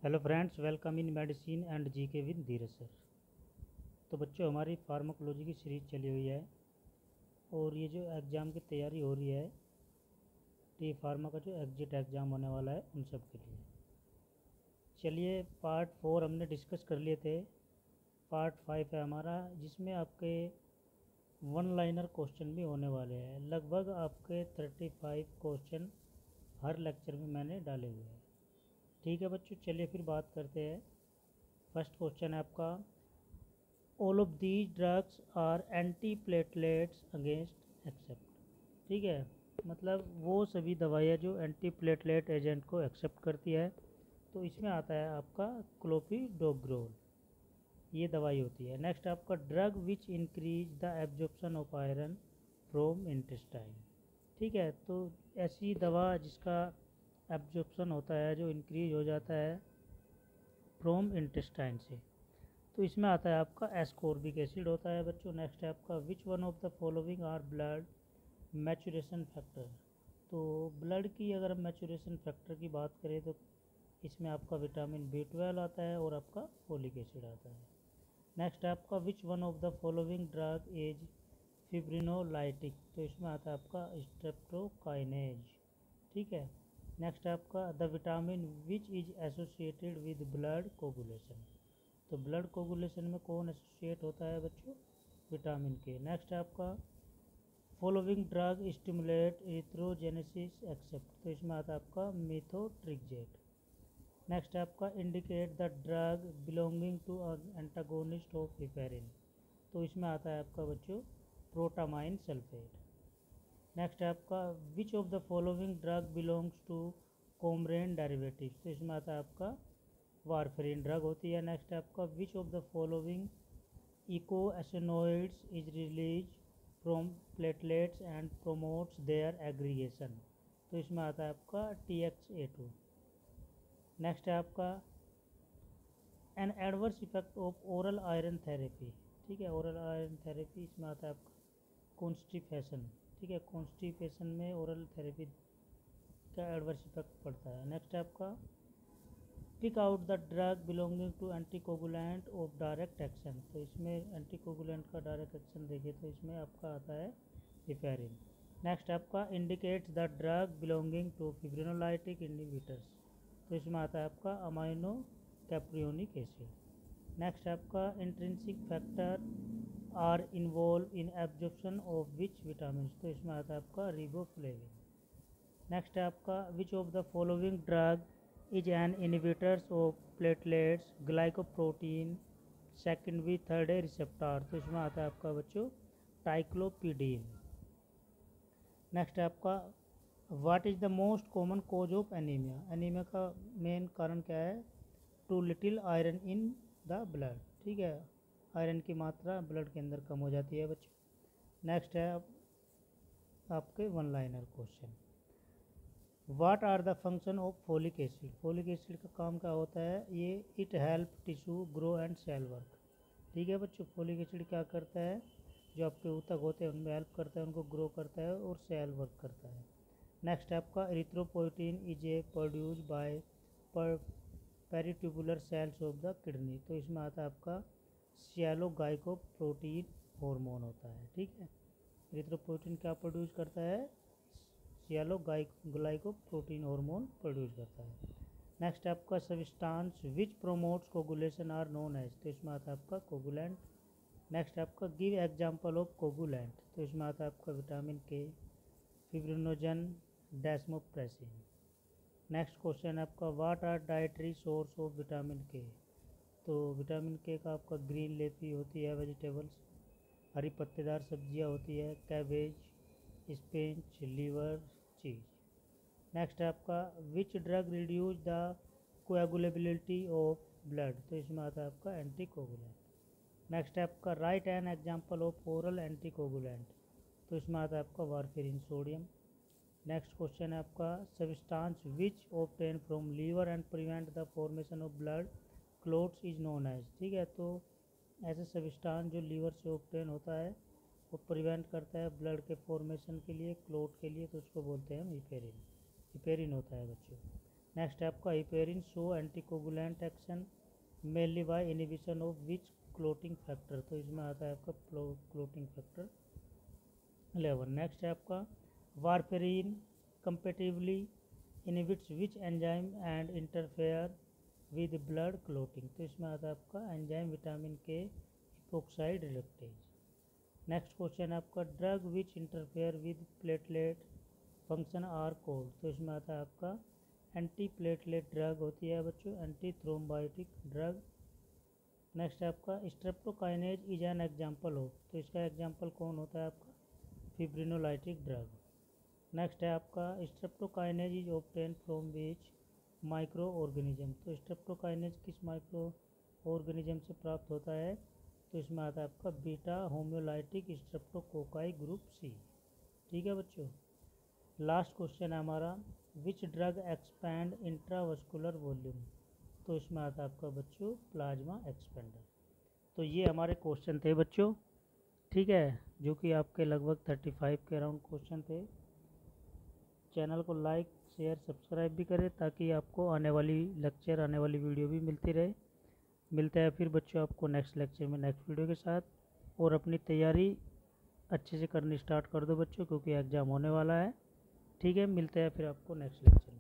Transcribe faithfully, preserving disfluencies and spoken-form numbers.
Hello friends, welcome in medicine and GK with Dheeraj sir. तो बच्चों, हमारी फार्माकोलॉजी की सीरीज चली हुई है और ये जो एग्ज़ाम की तैयारी हो रही है, टी फार्मा का जो एग्जिट एग्ज़ाम होने वाला है उन सब के लिए। चलिए, पार्ट फोर हमने डिस्कस कर लिए थे। पार्ट फाइव है हमारा, जिसमें आपके वन लाइनर क्वेश्चन भी होने वाले हैं। लगभग आपके थर्टी फाइव क्वेश्चन हर लेक्चर में मैंने डाले हुए हैं। ठीक है बच्चों, चलिए फिर बात करते हैं। फर्स्ट क्वेश्चन है आपका, all of these drugs are anti platelets against except. ठीक है, मतलब वो सभी दवाइयाँ जो एंटी प्लेटलेट एजेंट को एक्सेप्ट करती है। तो इसमें आता है आपका क्लोपिडोग्रोल, ये दवाई होती है। नेक्स्ट आपका, drug which increase the absorption of iron from intestine. ठीक है, तो ऐसी दवा जिसका एब्जॉर्प्शन होता है, जो इंक्रीज हो जाता है फ्रॉम इंटेस्टाइन से, तो इसमें आता है आपका एस्कॉर्बिक एसिड होता है बच्चों। नेक्स्ट है आपका, which one of the following are blood maturation factor. तो ब्लड की अगर हम मैचुरेशन फैक्टर की बात करें तो इसमें आपका विटामिन बी ट्वेल्व आता है और आपका फोलिक एसिड आता है। नेक्स्ट है आपका, which one of the following drug is fibrinolytic. तो इसमें आता है आपका स्ट्रेप्टोकाइनेज। ठीक है। नेक्स्ट है आपका, the vitamin which is associated with blood coagulation. तो ब्लड कोगुलेशन में कौन एसोसिएट होता है बच्चों? विटामिन के। नेक्स्ट है आपका, following drug stimulate erythrogenesis except. तो इसमें आता है आपका मिथोट्रिक्जेट। नेक्स्ट है आपका, indicate the drug belonging to antagonist of heparin. तो इसमें आता है आपका बच्चों प्रोटामाइन सल्फेट। नेक्स्ट है आपका, which of the following drug belongs to coumarin derivative. तो इसमें आता है आपका वारफेरिन ड्रग होती है। नेक्स्ट है आपका, which of the following eicosanoids is release from platelets and promotes their aggregation. तो इसमें आता है आपका T X A two. Next है आपका, an adverse effect of oral iron therapy. ठीक है, ओरल आयरन थेरेपी, इसमें आता है आपका कॉन्स्टिपेशन। ठीक है, कॉन्स्टिपेशन में ओरल थेरेपी का एडवर्स इफेक्ट पड़ता है। नेक्स्ट है आपका, pick out the drug belonging to anticoagulant of direct action. तो इसमें एंटीकोगुलेंट का डायरेक्ट एक्शन देखिए तो इसमें आपका आता है हिपेरिन। नेक्स्ट आपका, indicates the drug belonging to fibrinolytic inhibitors. तो इसमें आता है आपका अमाइनो कैप्रियोनिक एसिड। नेक्स्ट आपका, intrinsic factor are involve in absorption of which vitamin. तो इसमें आता है आपका रिबोफ्लेविन। नेक्स्ट है आपका, which of the following drug is an inhibitors of platelets glycoprotein secondary third a receptor. तो इसमें आता है आपका बच्चों टाइक्लोपिडीन। नेक्स्ट है आपका, what is the most common cause of anaemia. Anaemia का मेन कारण क्या है? Too little iron in the blood. ठीक है, आयरन की मात्रा ब्लड के अंदर कम हो जाती है बच्चों। नेक्स्ट है आप, आपके one liner question, what are the function of folic acid. Folic acid का काम क्या होता है? ये it help tissue grow and cell work. ठीक है बच्चों, फोलिक एसिड क्या करता है? जो आपके ऊतक होते हैं उनमें हेल्प करता है, उनको ग्रो करता है और सेल वर्क करता है। नेक्स्ट आपका, erythropoietin is a produce by peritubular cells of the kidney. तो इसमें आता है आपका सियालोगाइकोप्रोटीन हार्मोन होता है। ठीक है, इरिथ्रोपोइटिन क्या प्रोड्यूस करता है? सियालो ग्लाइकोप्रोटीन हार्मोन प्रोड्यूस करता है। नेक्स्ट आपका, substance which promotes coagulation are known as. तो इसमें आता है आपका कोगुलेंट। नेक्स्ट आपका, गिव एग्जांपल ऑफ कोगुलेंट। तो इसमें आता है आपका vitamin K, fibrinogen, desmopressin. Next question आपका, what are dietary source of vitamin K. तो विटामिन के का आपका ग्रीन लेफी होती है वेजिटेबल्स, हरी पत्तेदार सब्जियां होती है, cabbage, spinach, liver, cheese. Next है आपका, which drug reduce the coagulability of blood. तो इसमें आता है आपका एंटीकोगुलेंट। नेक्स्ट है आपका, write an example of oral anticoagulant. तो इसमें आता है आपका वारफेरिन सोडियम। नेक्स्ट क्वेश्चन है आपका, substance which obtain from liver and prevent the formation of blood clots is known as. ठीक है, तो ऐसे सब्सटेंस जो लीवर से ऑब्टेन होता है वो प्रिवेंट करता है ब्लड के फॉर्मेशन के लिए, क्लोट के लिए, तो उसको बोलते हैं हम हिपेरिन। हिपेरिन होता है बच्चों। नेक्स्ट है आपका heparin show anticoagulant action mainly by inhibition of which clotting factor, तो इसमें आता है आपका क्लोटिंग फैक्टर इलेवन। नेक्स्ट है आपका warfarin competitively inhibits which enzyme and interfere with blood clotting, तो इसमें आता है आपका enzyme vitamin K epoxide reductase. Next question है आपका drug which interfere with platelet function are called, तो इसमें आता है आपका एंटी प्लेटलेट ड्रग होती है बच्चों, एंटी थ्रोम्बाइटिक ड्रग। नेक्स्ट है आपका स्ट्रेप्टोकाइनेज इज एन एग्जाम्पल हो, तो इसका एग्जाम्पल कौन होता है आपका फिब्रिनोलाइटिक ड्रग। नेक्स्ट है आपका streptokinase is obtain from which micro organism, तो स्ट्रेप्टोकाइनेज किस माइक्रो ऑर्गेनिज्म से प्राप्त होता है, तो इसमें आता है आपका beta haemolytic streptococci group C. ठीक है बच्चों। लास्ट क्वेश्चन है हमारा which drug expand intravascular volume, तो इसमें आता है आपका बच्चों प्लाज्मा एक्सपेंडर। तो ये हमारे क्वेश्चन थे बच्चों, ठीक है, जो कि आपके लगभग थर्टी फाइव के अराउंड क्वेश्चन थे। चैनल को लाइक शेयर सब्सक्राइब भी करें ताकि आपको आने वाली लेक्चर आने वाली वीडियो भी मिलती रहे। मिलते हैं फिर बच्चों आपको नेक्स्ट लेक्चर में नेक्स्ट वीडियो के साथ, और अपनी तैयारी अच्छे से करनी स्टार्ट कर दो बच्चों, क्योंकि एग्ज़ाम होने वाला है। ठीक है, मिलते हैं फिर आपको नेक्स्ट लेक्चर।